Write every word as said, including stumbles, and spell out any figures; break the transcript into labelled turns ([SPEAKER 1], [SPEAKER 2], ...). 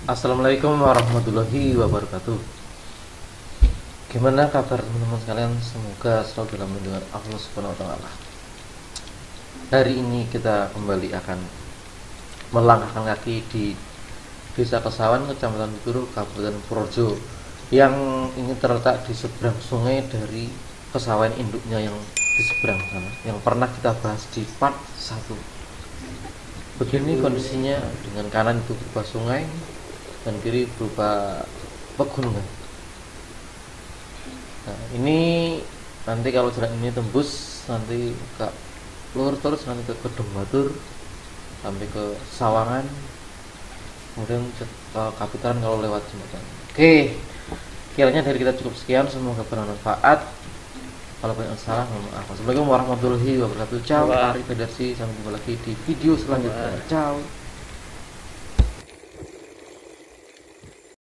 [SPEAKER 1] Assalamualaikum warahmatullahi wabarakatuh. Gimana kabar teman-teman sekalian? Semoga selalu dalam lindungan Allah Subhanahu wa taala. Hari ini kita kembali akan melangkahkan kaki di Desa Kesawan, Kecamatan Pituruh, Kabupaten Purworejo, yang ini terletak di seberang sungai dari Kesawan induknya yang di seberang sana, yang pernah kita bahas di part satu. Begini kondisinya, dengan kanan itu berupa sungai dan kiri berupa pegunungan. Nah, ini nanti kalau jalan ini tembus nanti ke luar terus nanti ke Gedung Batur sampai ke Sawangan, kemudian ke Kapitaran kalau lewat jembatan. Oke, kiranya dari kita cukup sekian, semoga bermanfaat. Kalau banyak salah mohon maaf. Assalamualaikum warahmatullahi wabarakatuh. Ciao, Ari Federasi, sampai jumpa lagi di video selanjutnya. Ciao.